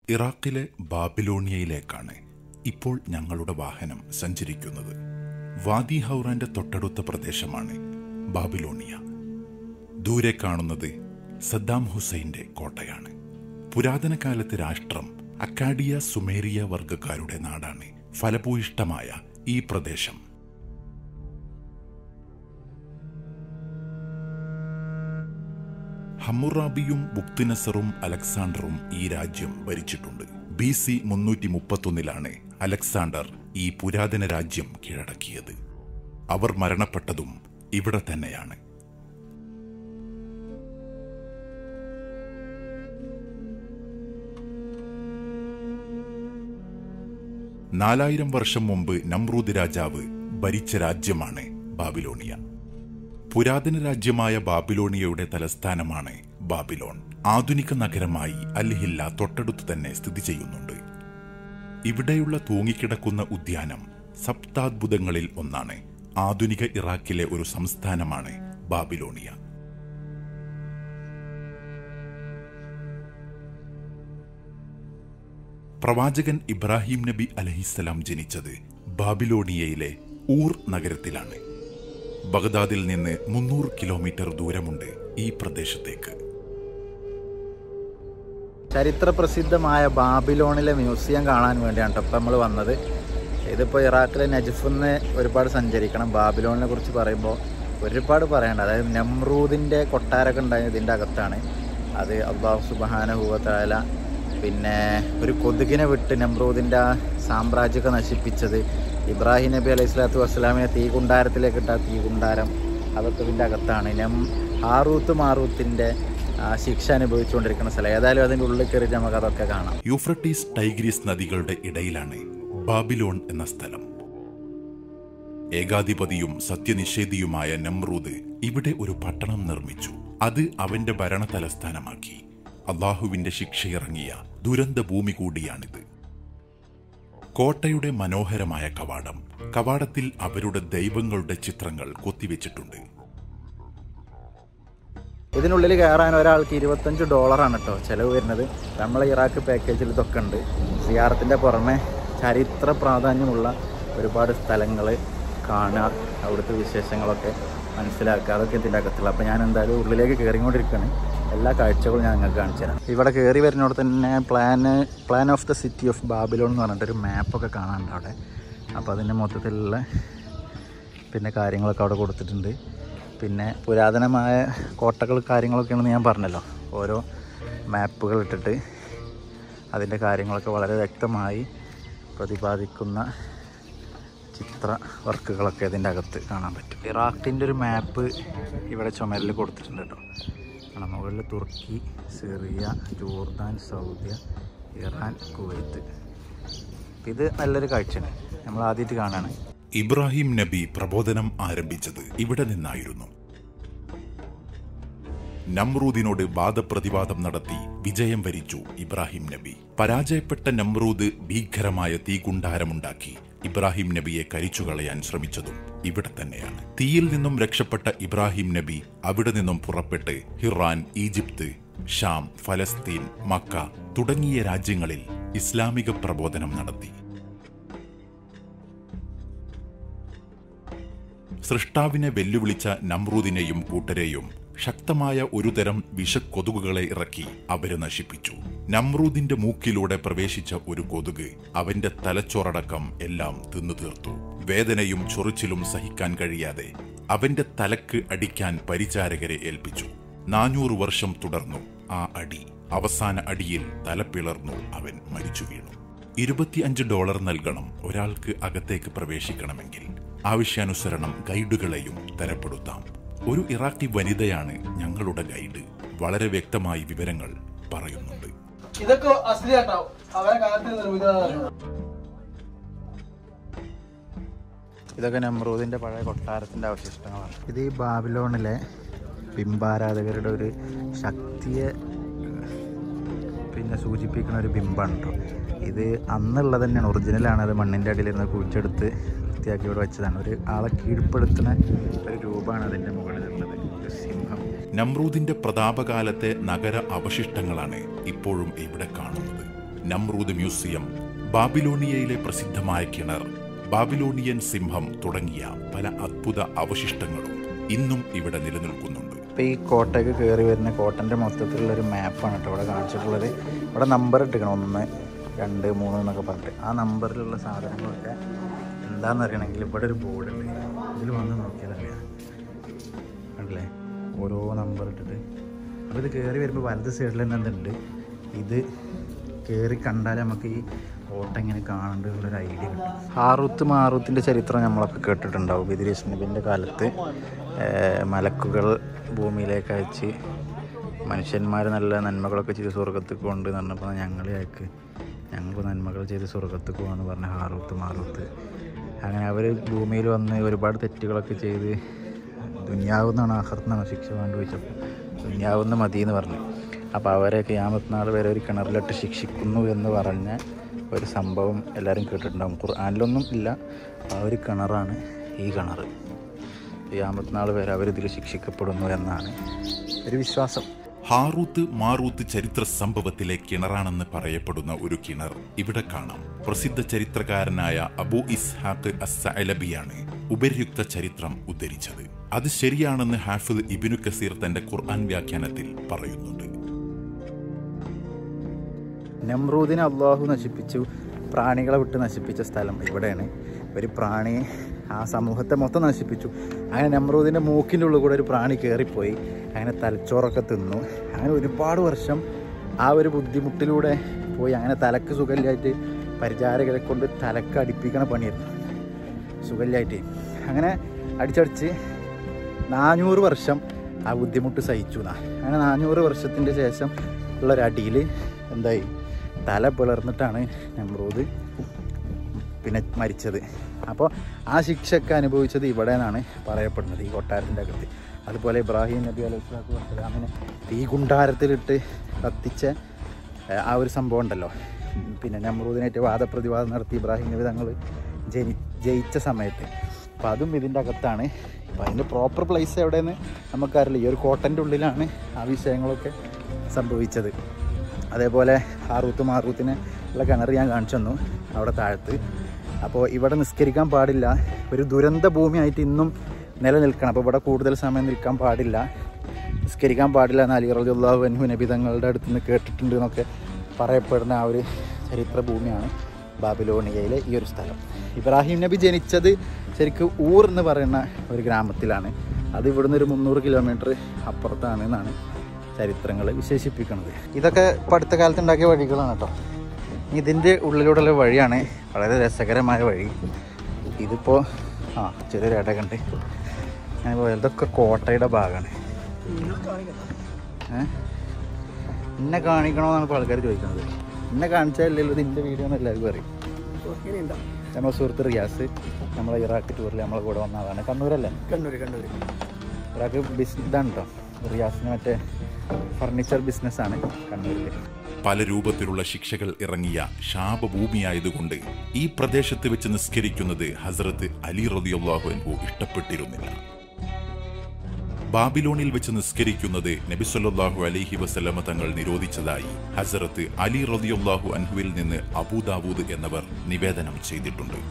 ഇറാഖിലെ ബാബിലോണിയയിലേക്കാണ് ഇപ്പോൾ ഞങ്ങളുടെ വാഹനം സഞ്ചരിക്കുന്നത്. വാദി ഹൗറാന്റെ തൊട്ടടുത്ത പ്രദേശമാണ് ബാബിലോണിയ. ദൂരെ കാണുന്നത് സദ്ദാം ഹുസൈന്റെ കോട്ടയാണ്. പുരാതന കാലത്ത് രാഷ്ട്രം അക്കാഡിയ സുമേരിയ വർഗക്കാരുടെ നാടാണ് ഫലഭൂയിഷ്ടമായ ഈ പ്രദേശം. ഹമ്മുറാബിയും ബുക്തിനസറും അലക്സാണ്ടറും ഈ രാജ്യം ഭരിച്ചിട്ടുണ്ട്. BC 331 അലക്സാണ്ടർ ഈ പുരാതന രാജ്യം കീഴടക്കിയത്. അവർ മരണപ്പെട്ടതും ഇവിടെ തന്നെയാണ്. നാലായിരം വർഷം മുമ്പ് നമ്രൂദ് രാജാവ് ഭരിച്ച രാജ്യമാണ് ബാബിലോണിയ. പുരാതന രാജ്യമായ ബാബിലോണിയയുടെ തലസ്ഥാനമാണ് ബാബിലോൺ. ആധുനിക നഗരമായി അൽ-ഹില്ല തൊട്ടടുത്ത് തന്നെ സ്ഥിതി ചെയ്യുന്നുണ്ട്. ഇവിടെയുള്ള തൂങ്ങിക്കിടക്കുന്ന ഉദ്യാനം സപ്താദ്ഭുതങ്ങളിൽ ഒന്നാണ്. ആധുനിക ഇറാഖിലെ ഒരു സംസ്ഥാനമാണ് ബാബിലോണിയ. പ്രവാചകൻ ഇബ്രാഹിം നബി അലൈഹിസ്സലാം ജനിച്ചത് ബാബിലോണിയയിലെ ഊർ നഗരത്തിലാണ്. ബഗ്ദാദിൽ നിന്ന് 300 കിലോമീറ്റർ ദൂരമുണ്ട് ഈ പ്രദേശത്തേക്ക്. ചരിത്ര പ്രസിദ്ധമായ ബാബിലോണിലെ മ്യൂസിയം കാണാൻ വേണ്ടിയാണ് ഇപ്പം നമ്മൾ വന്നത്. ഇതിപ്പോൾ ഇറാഖിലെ നജഫിന്ന് ഒരുപാട് സഞ്ചരിക്കണം. ബാബിലോണിനെ കുറിച്ച് പറയുമ്പോൾ ഒരുപാട് പറയണ്ട. അതായത് നമ്രൂദിൻ്റെ കൊട്ടാരമൊക്കെ ഉണ്ടായത് ഇതിൻ്റെ അകത്താണ്. അത് അല്ലാഹു സുബ്ഹാനഹു വ തആല പിന്നെ ഒരു കൊതുകിനെ വിട്ട് നമ്രൂദിൻ്റെ ആ സാമ്രാജ്യമൊക്കെ നശിപ്പിച്ചത്. ഇബ്രാഹിം നബി അലൈഹി സ്വലാത്തു വസ്സലാമിനെ തീകുണ്ടാരത്തിലേക്ക് ഇട്ട തീകുണ്ടാരം അതൊക്കെ ഇതിൻ്റെ അകത്താണ്. ഹാറൂത്ത് മാറൂത്തിൻ്റെ ശിക്ഷ അനുഭവിച്ചുകൊണ്ടിരിക്കുന്ന സ്ഥലം. ഏതായാലും അതിൻ്റെ ഉള്ളിൽ കയറി നമുക്ക് അതൊക്കെ കാണാം. യൂഫ്രട്ടീസ് ടൈഗ്രീസ് നദികളുടെ ഇടയിലാണ് ബാബിലോൺ എന്ന സ്ഥലം. ഏകാധിപതിയും സത്യനിഷേധിയുമായ നമ്രൂദ് ഇവിടെ ഒരു പട്ടണം നിർമ്മിച്ചു. അത് അവന്റെ ഭരണ തലസ്ഥാനമാക്കി. അള്ളാഹുവിന്റെ ശിക്ഷയിറങ്ങിയ ദുരന്ത ഭൂമി കൂടിയാണിത്. കോട്ടയുടെ മനോഹരമായ കവാടം. കവാടത്തിൽ അവരുടെ ദൈവങ്ങളുടെ ചിത്രങ്ങൾ കൊത്തിവെച്ചിട്ടുണ്ട്. ഇതിനുള്ളിൽ കയറാൻ ഒരാൾക്ക് $25 കേട്ടോ ചിലവ് വരുന്നത്. നമ്മളെ ഇറാഖ് പാക്കേജിൽ ഇതൊക്കെ ഉണ്ട്. സിയാറത്തിൻ്റെ പുറമെ ചരിത്ര പ്രാധാന്യമുള്ള ഒരുപാട് സ്ഥലങ്ങൾ കാണുക, അവിടുത്തെ വിശേഷങ്ങളൊക്കെ മനസ്സിലാക്കുക, അതൊക്കെ ഇതിൻ്റെ അകത്തുള്ള. അപ്പോൾ ഞാൻ എന്തായാലും ഉള്ളിലേക്ക് കയറിക്കൊണ്ടിരിക്കുകയാണ്. എല്ലാ കാഴ്ചകളും ഞാൻ നിങ്ങൾക്ക് കാണിച്ചു തരാം. ഇവിടെ കയറി വരുന്നതോടെ തന്നെ plan of the city of Babylon എന്ന് പറഞ്ഞിട്ടൊരു മാപ്പൊക്കെ കാണാനുണ്ട് അവിടെ. അപ്പോൾ അതിൻ്റെ മൊത്തത്തിലുള്ള പിന്നെ കാര്യങ്ങളൊക്കെ അവിടെ കൊടുത്തിട്ടുണ്ട്. പിന്നെ പുരാതനമായ കോട്ടകൾ കാര്യങ്ങളൊക്കെയാണെന്ന് ഞാൻ പറഞ്ഞല്ലോ. ഓരോ മാപ്പുകൾ ഇട്ടിട്ട് അതിൻ്റെ കാര്യങ്ങളൊക്കെ വളരെ വ്യക്തമായി പ്രതിപാദിക്കുന്ന ചിത്ര വർക്കുകളൊക്കെ അതിൻ്റെ അകത്ത് കാണാൻ പറ്റും. ഇറാഖിൻ്റെ ഒരു മാപ്പ് ഇവിടെ ചുമരിൽ കൊടുത്തിട്ടുണ്ട് കേട്ടോ. കാരണം മുകളിൽ Turkey, Syria, Jordan, Saudi, Iran, Kuwait. ഇത് നല്ലൊരു കാഴ്ചയാണ്, നമ്മൾ ആദ്യമായിട്ട് കാണാണ്. ഇബ്രാഹിം നബി പ്രബോധനം ആരംഭിച്ചത് ഇവിടെ നിന്നായിരുന്നു. നമ്രൂദിനോട് വാദപ്രതിവാദം നടത്തി വിജയം വരിച്ചു ഇബ്രാഹിം നബി. പരാജയപ്പെട്ട നമ്രൂദ് ഭീകരമായ തീകുണ്ടാരമുണ്ടാക്കി ഇബ്രാഹിം നബിയെ കരിച്ചുകളയാൻ ശ്രമിച്ചതും ഇവിടെ തന്നെയാണ്. തീയിൽ നിന്നും രക്ഷപ്പെട്ട ഇബ്രാഹിം നബി അവിടെ നിന്നും പുറപ്പെട്ട് ഹിറാൻ, ഈജിപ്ത്, ഷാം, ഫലസ്തീൻ, മക്ക തുടങ്ങിയ രാജ്യങ്ങളിൽ ഇസ്ലാമിക പ്രബോധനം നടത്തി. സൃഷ്ടാവിനെ വെല്ലുവിളിച്ച നമ്രൂദിനെയും കൂട്ടരെയും ശക്തമായ ഒരുതരം വിഷക്കൊതുകുകളെ ഇറക്കി അവരെ നശിപ്പിച്ചു. നമ്രൂദിന്റെ മൂക്കിലൂടെ പ്രവേശിച്ച ഒരു കൊതുക് അവന്റെ തലച്ചോറടക്കം എല്ലാം തിന്നു തീർത്തു. വേദനയും ചൊറിച്ചിലും സഹിക്കാൻ കഴിയാതെ അവന്റെ തലക്ക് അടിക്കാൻ പരിചാരകരെ ഏൽപ്പിച്ചു. 400 വർഷം തുടർന്നു ആ അടി. അവസാന അടിയിൽ തല പിളർന്നു അവൻ മരിച്ചു വീണു. $25 നൽകണം ഒരാൾക്ക് അകത്തേക്ക് പ്രവേശിക്കണമെങ്കിൽ. ആവശ്യാനുസരണം ഗൈഡുകളെയും തരപ്പെടുത്താം. ഒരു ഇറാഖി വനിതയാണ് ഞങ്ങളുടെ ഗൈഡ്. വളരെ വ്യക്തമായി വിവരങ്ങൾ പറയുന്നുണ്ട്. ഇതൊക്കെ നമ്രൂദിന്റെ പഴയ കൊട്ടാരത്തിന്റെ അവശിഷ്ടങ്ങളാണ്. ഇത് ഈ ബാബിലോണിലെ ബിംബാരാധകരുടെ ഒരു ശക്തിയെ പിന്നെ സൂചിപ്പിക്കുന്ന ഒരു ബിംബമാണ് കേട്ടോ. ഇത് അന്നുള്ളത് തന്നെയാണ്, ഒറിജിനലാണ്. അത് മണ്ണിൻ്റെ അടിയിലിരുന്ന് കുഴിച്ചെടുത്ത് വൃത്തിയാക്കി ഇവിടെ വെച്ചതാണ്. ഒരു ആളെ കീഴ്പ്പെടുത്തുന്ന ഒരു രൂപമാണ് അതിൻ്റെ മുകളിലുള്ളത്, ഒരു സിംഹം. നമ്രൂദിന്റെ പ്രതാപകാലത്തെ നഗര അവശിഷ്ടങ്ങളാണ് ഇപ്പോഴും ഇവിടെ കാണുന്നത്. നമ്രൂദ് മ്യൂസിയം, ബാബിലോണിയയിലെ പ്രസിദ്ധമായ കിണർ, ബാബിലോണിയൻ സിംഹം തുടങ്ങിയ പല അദ്ഭുത അവശിഷ്ടങ്ങളും ഇന്നും ഇവിടെ നിലനിൽക്കുന്നുണ്ട്. ഇപ്പോൾ ഈ കോട്ടയ്ക്ക് കയറി വരുന്ന കോട്ടൻ്റെ മൊത്തത്തിലുള്ളൊരു മാപ്പാണ് കേട്ടോ ഇവിടെ കാണിച്ചിട്ടുള്ളത്. ഇവിടെ നമ്പർ ഇട്ടിക്കണം 1, 2, 3 എന്നൊക്കെ പറഞ്ഞിട്ട്. ആ നമ്പറിലുള്ള സാധനങ്ങളൊക്കെ എന്താണെന്ന് അറിയണമെങ്കിൽ ഇവിടെ ഒരു ബോർഡുണ്ട്, ഇതിൽ വന്ന് നോക്കിയാലറിയാം. കണ്ടില്ലേ, ഓരോ നമ്പർ ഇട്ടിട്ട്. അപ്പോൾ ഇത് കയറി വരുമ്പോൾ വലത് സൈഡിൽ തന്നെ എന്തുണ്ട്, ഇത് കയറി കണ്ടാൽ നമുക്ക് ഈ കോട്ട എങ്ങനെ കാണേണ്ടതുള്ളൊരു ഐഡിയ കിട്ടും. ഹാറൂത്ത് മാറൂത്തിൻ്റെ ചരിത്രം നമ്മളൊക്കെ കേട്ടിട്ടുണ്ടാവും. ഇദ്രീസ് നബിൻ്റെ കാലത്ത് മലക്കുകൾ ഭൂമിയിലേക്ക് അയച്ച് മനുഷ്യന്മാർ നല്ല നന്മകളൊക്കെ ചെയ്ത് സ്വർഗത്തേക്ക് കൊണ്ട് പറഞ്ഞപ്പോൾ ഞങ്ങൾക്ക് നന്മകൾ ചെയ്ത് സ്വർഗത്തേക്ക് പോകാമെന്ന് പറഞ്ഞ ഹാറൂത്ത് മാറൂത്ത്. അങ്ങനെ അവർ ഭൂമിയിൽ വന്ന് ഒരുപാട് തെറ്റുകളൊക്കെ ചെയ്ത് ദുനിയാവുന്നാണ് ആഖിറത്താണ് ശിക്ഷ വേണ്ടി ചോദിച്ചപ്പോൾ ദുനിയാവുന്ന മതി എന്ന് പറഞ്ഞു. അപ്പോൾ അവരെ ഖിയാമത്ത് നാൾ വരെ ഒരു കിണറിലിട്ട് ശിക്ഷിക്കുന്നു എന്ന് പറഞ്ഞ ഒരു സംഭവം എല്ലാവരും കേട്ടിട്ടുണ്ടാകും. ഖുർആനിലൊന്നും ഇല്ല. ആ ഒരു കിണറാണ് ഈ കിണർ. ഖിയാമത്ത് നാൾ വരെ അവരിതിൽ ശിക്ഷിക്കപ്പെടുന്നു എന്നാണ് ഒരു വിശ്വാസം. ഹാറൂത്ത് മാറൂത്ത് ചരിത്ര സംഭവത്തിലെ കിണറാണെന്ന് പറയപ്പെടുന്ന ഒരു കിണർ ഇവിടെ കാണാം. പ്രസിദ്ധ ചരിത്രകാരനായ അബൂ ഇസ്ഹാഖ് അസ്സഅലബിയാണ് ഉപര്യുക്ത ചരിത്രം ഉദ്ധരിച്ചത്. അത് ശരിയാണെന്ന് ഹാഫിദ് ഇബ്നു കസീർ തന്റെ ഖുർആൻ വ്യാഖ്യാനത്തിൽ പറയുന്നുണ്ട്. നമ്രൂദിനെ അള്ളാഹു നശിപ്പിച്ചു, പ്രാണികളെ വിട്ട് നശിപ്പിച്ച സ്ഥലം ഇവിടെയാണ്. ഒരു പ്രാണി ആ സമൂഹത്തെ മൊത്തം നശിപ്പിച്ചു. അങ്ങനെ നമ്രൂദിൻ്റെ മൂക്കിൻ്റെ ഉള്ളിൽ കൂടെ ഒരു പ്രാണി കയറിപ്പോയി. അങ്ങനെ തലച്ചോറൊക്കെ തിന്നു. അങ്ങനെ ഒരുപാട് വർഷം ആ ഒരു ബുദ്ധിമുട്ടിലൂടെ പോയി. അങ്ങനെ തലക്ക് സുഖമില്ലായിട്ട് പരിചാരകരെ കൊണ്ട് തലക്ക് അടിപ്പിക്കണ പണിയായിരുന്നു, സുഖമില്ലായിട്ട്. അങ്ങനെ അടിച്ചടിച്ച് 400 വർഷം ആ ബുദ്ധിമുട്ട് സഹിച്ചു. അങ്ങനെ 400 വർഷത്തിൻ്റെ ശേഷം ഉള്ളൊരടിയിൽ എന്തായി, തല പിളർന്നിട്ടാണ് നമ്രൂദ് പിന്നെ മരിച്ചത്. അപ്പോൾ ആ ശിക്ഷയൊക്കെ അനുഭവിച്ചത് ഇവിടെ നിന്നാണ് പറയപ്പെടുന്നത്, ഈ കൊട്ടാരത്തിൻ്റെ അകത്ത്. അതുപോലെ ഇബ്രാഹിം നബി അലൈഹിസ്സലാത്തു വസ്സലാമിനെ തീ കുണ്ടാരത്തിലിട്ട് കത്തിച്ച ആ ഒരു സംഭവം ഉണ്ടല്ലോ. പിന്നെ നമ്രൂദിനായിട്ട് വാദപ്രതിവാദം നടത്തി ഇബ്രാഹിം നബി തങ്ങൾ ജയിച്ച സമയത്ത്. അപ്പോൾ അതും ഇതിൻ്റെ അകത്താണ്. അപ്പോൾ അതിൻ്റെ പ്രോപ്പർ പ്ലേസ് എവിടെയെന്ന് നമുക്കറിയില്ല. ഈ ഒരു കോട്ടൻ്റെ ഉള്ളിലാണ് ആ വിഷയങ്ങളൊക്കെ സംഭവിച്ചത്. അതേപോലെ ഹാറൂത്ത് മാറൂത്തിനെ ഉള്ള കിണർ ഞാൻ കാണിച്ചു തന്നു അവിടെ താഴത്ത്. അപ്പോൾ ഇവിടെ നിസ്കരിക്കാൻ പാടില്ല, ഒരു ദുരന്ത ഭൂമിയായിട്ട് ഇന്നും നിലനിൽക്കണം. അപ്പോൾ ഇവിടെ കൂടുതൽ സമയം നിൽക്കാൻ പാടില്ല, നിസ്കരിക്കാൻ പാടില്ല എന്ന് അലി റളിയല്ലാഹു അൻഹു നബി തങ്ങളുടെ അടുത്ത് നിന്ന് കേട്ടിട്ടുണ്ട് എന്നൊക്കെ പറയപ്പെടുന്ന ആ ഒരു ചരിത്ര ഭൂമിയാണ് ബാബിലോണിയയിലെ ഈ ഒരു സ്ഥലം. ഇബ്രാഹിം നബി ജനിച്ചത് ശരിക്കും ഊർ എന്ന് പറയുന്ന ഒരു ഗ്രാമത്തിലാണ്. അത് ഇവിടുന്ന് ഒരു 300 കിലോമീറ്റർ അപ്പുറത്താണ് എന്നാണ് ചരിത്രങ്ങൾ വിശേഷിപ്പിക്കുന്നത്. ഇതൊക്കെ ഇപ്പോൾ അടുത്ത കാലത്ത് ഉണ്ടാക്കിയ വഴികളാണ് കേട്ടോ. ഇതിൻ്റെ ഉള്ളിലൂടെയുള്ള വഴിയാണ് വളരെ രസകരമായ വഴി. ഇതിപ്പോൾ ചെറിയൊരു ഇടകുണ്ട്. അങ്ങനെ പോയാൽ ഇതൊക്കെ കോട്ടയുടെ ഭാഗമാണ്. എന്നെ കാണിക്കണമെന്നാണ് ഇപ്പോൾ ആൾക്കാർ ചോദിക്കുന്നത്. എന്നെ കാണിച്ചാലല്ലോ ഇത് എൻ്റെ വീഡിയോ എന്ന് എല്ലാവർക്കും പറയും. നമ്മുടെ സുഹൃത്ത് റിയാസ് നമ്മളെ ഇറാഖ് ടൂറിൽ നമ്മളെ കൂടെ വന്ന ആളാണ്. കണ്ണൂരല്ലേ? കണ്ണൂർ. ഇറാഖ് ഇതാണ് കേട്ടോ. റിയാസിന് മറ്റേ ഫർണിച്ചർ ബിസിനസ്സാണ് കണ്ണൂരിൽ. പല രൂപത്തിലുള്ള ശിക്ഷകൾ ഇറങ്ങിയ ശാപഭൂമിയായതുകൊണ്ട് ഈ പ്രദേശത്ത് വെച്ച് നിസ്കരിക്കുന്നത് ഹസ്രത്ത് അലി റളിയല്ലാഹു അൻഹു ഇഷ്ടപ്പെട്ടിരുന്നില്ല. ബാബിലോണിൽ വെച്ച് നിസ്കരിക്കുന്നത് നബി സല്ലല്ലാഹു അലൈഹി വസല്ലമ തങ്ങൾ നിരോധിച്ചതായി ഹസ്രത്ത് അലി റളിയല്ലാഹു അൻഹുവിൽ നിന്ന് അബൂ ദാവൂദ് എന്നവർ നിവേദനം ചെയ്തിട്ടുണ്ട്.